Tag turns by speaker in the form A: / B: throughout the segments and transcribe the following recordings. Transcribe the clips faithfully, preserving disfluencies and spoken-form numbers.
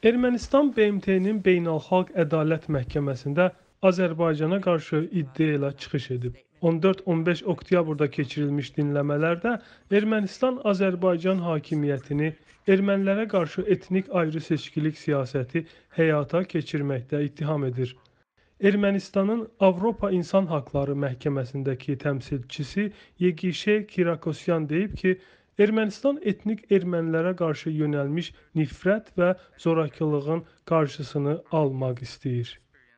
A: Ermənistan B M T-nin Beynəlxalq Ədalət Məhkəməsində Azərbaycana qarşı iddia ilə çıxış edib. on dörd on beş oktyabrda keçirilmiş dinləmələrdə Ermənistan Azərbaycan hakimiyyətini ermənilərə qarşı etnik ayrı-seçkilik siyasəti həyata keçirməkdə ittiham edir. Ermənistanın Avropa İnsan Haqları Məhkəməsindəki təmsilçisi Yegişe Kirakosyan deyib ki, Ermənistan etnik ermənilərə qarşı yönəlmiş nifrət və zorakılığın qarşısını almaq istəyir.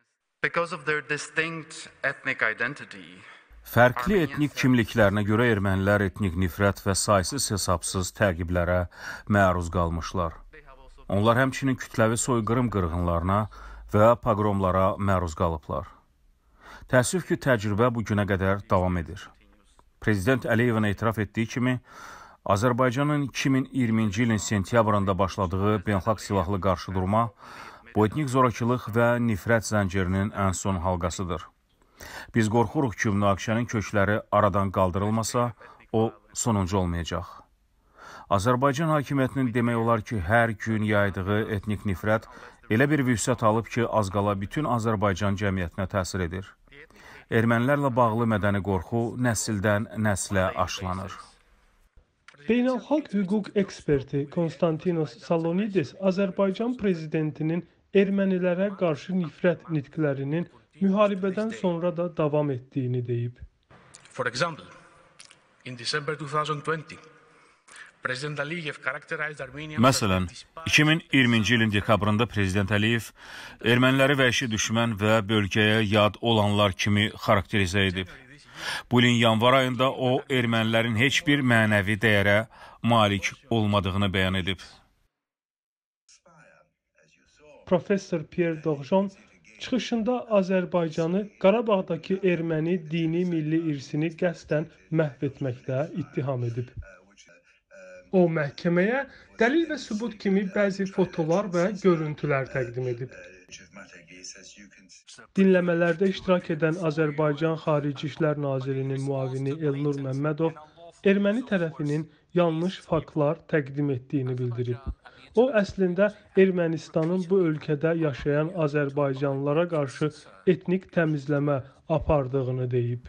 B: Fərqli etnik kimliklərinə görə ermənilər etnik nifrət və saysız-hesabsız təqiblərə məruz qalmışlar. Onlar həmçinin kütləvi soyqırım qırğınlarına və pogromlara məruz qalıblar. Təəssüf ki, təcrübə bu günə qədər davam edir. Prezident Əliyevin etiraf etdiyi kimi, Azərbaycanın iki min iyirminci ilin sentyabrında başladığı beynəlxalq silahlı qarşıdurma bu etnik zorakılıq və nifrət zəncirinin ən son halqasıdır. Biz qorxuruq ki, münaqişənin kökləri aradan qaldırılmasa, o sonuncu olmayacaq. Azərbaycan hakimiyyətinin demək olar ki, hər gün yaydığı etnik nifrət elə bir vüsət alıb ki, az qala bütün Azərbaycan cəmiyyətinə təsir edir. Ermənilərlə bağlı mədəni qorxu nəsildən nəslə aşılanır.
A: Beynəlxalq hüquq eksperti Konstantinos Salonides Azərbaycan prezidentinin ermənilərə qarşı nifrət nitqlərinin müharibədən sonra da davam etdiyini deyib.
C: For example, in December two thousand twenty, President Aliyev characterized Armenia.
B: Məsələn, iki min iyirminci ilin dekabrında Prezident Əliyev erməniləri vəhşi düşmən və bölgəyə yad olanlar kimi xarakterizə edib. Bu ilin yanvar ayında o, ermənilərin heç bir mənəvi dəyərə malik olmadığını bəyan edib.
A: Professor Pierre Dorjon çıxışında Azərbaycanı Qarabağdakı erməni dini milli irsini qəsdən məhv etməkdə ittiham edib. O, məhkəməyə dəlil və sübut kimi bəzi fotolar və görüntülər təqdim edib. Dinləmələrdə iştirak edən Azərbaycan Xarici İşlər Nazirinin müavini Elnur Məmmədov erməni tərəfinin yanlış faktlar təqdim etdiyini bildirib. O, əslində Ermənistanın bu ölkədə yaşayan Azərbaycanlılara qarşı etnik təmizləmə apardığını deyib.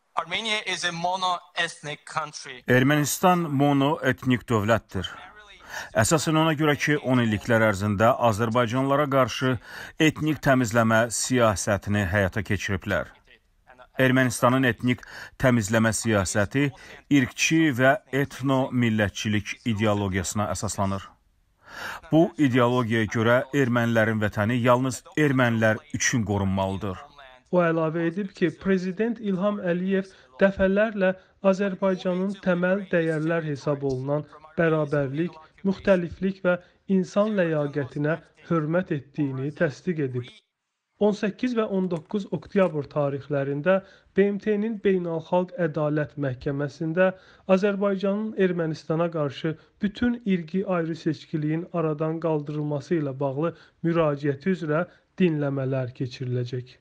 B: Ermənistan monoetnik dövlətdir. Əsasən ona görə ki, on illiklər ərzində Azərbaycanlılara qarşı etnik təmizləmə siyasətini həyata keçiriblər. Ermənistanın etnik təmizləmə siyasəti irqçi və etno-millətçilik ideologiyasına əsaslanır. Bu ideologiyaya görə ermənilərin vətəni yalnız ermənilər üçün qorunmalıdır.
A: O əlavə edib ki, Prezident İlham Əliyev dəfələrlə Azərbaycanın təməl dəyərlər hesab olunan bərabərlik, müxtəliflik və insan ləyaqətinə hörmət etdiyini təsdiq edib. on səkkiz və on doqquz oktyabr tarixlərində B M T-nin Beynəlxalq Ədalət Məhkəməsində Azərbaycanın Ermənistana qarşı bütün irqi ayrı-seçkiliyin aradan qaldırılması ilə bağlı müraciəti üzrə dinləmələr keçiriləcək.